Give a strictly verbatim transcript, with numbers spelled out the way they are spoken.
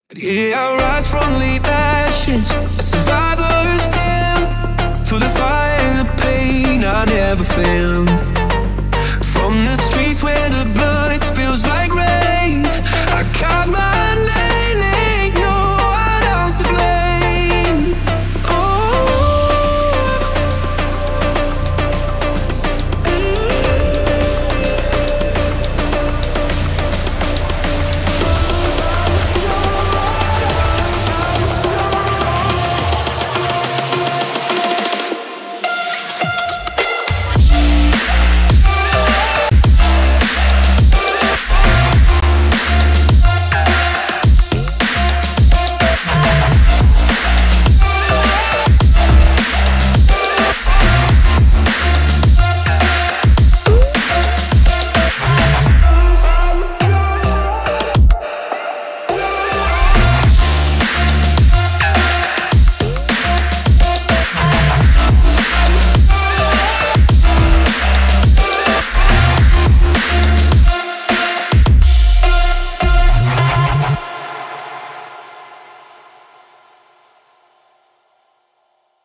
Yeah, I rise from the ashes, a survivor's tale. Through the fire and the pain, I never fail. From the streets where the blood, it spills like rain, I carve my